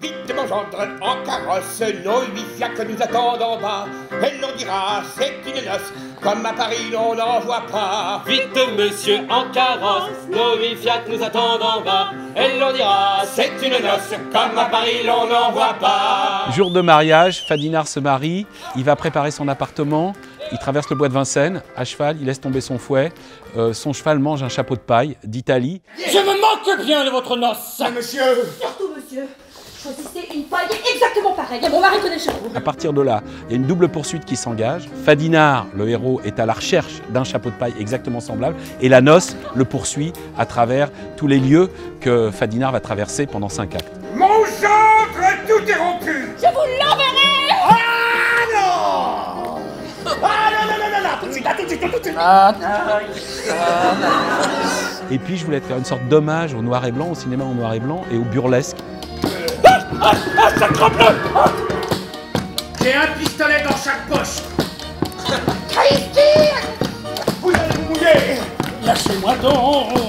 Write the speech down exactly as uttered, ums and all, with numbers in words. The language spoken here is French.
Vite, mon gendre, en carrosse, nos huit fiacres nous attendent en bas. Elle l'on dira, c'est une noce, comme à Paris l'on n'en voit pas. Vite, monsieur, en carrosse, nos huit fiacres nous attendent en bas. Elle l'on dira, c'est une noce, comme à Paris l'on n'en voit pas. Jour de mariage, Fadinard se marie, il va préparer son appartement, il traverse le bois de Vincennes, à cheval, il laisse tomber son fouet, euh, son cheval mange un chapeau de paille d'Italie. Je me moque bien de votre noce. Ah, monsieur! Surtout, monsieur, choisissez une paille exactement pareille. Mon mari connaît le chapeau. À partir de là, il y a une double poursuite qui s'engage. Fadinard, le héros, est à la recherche d'un chapeau de paille exactement semblable et la noce le poursuit à travers tous les lieux que Fadinard va traverser pendant cinq actes. Mon gendre, tout est rompu! Je vous l'enverrai. Ah non! Ah non, non, non, non, non, tout de suite, tout de suite, tout de suite! Et puis je voulais faire une sorte d'hommage au noir et blanc, au cinéma en noir et blanc et au burlesque. Ah, ah, sacre-bleu! J'ai un pistolet dans chaque poche! Christine! Vous allez vous mouiller! Lâchez-moi donc.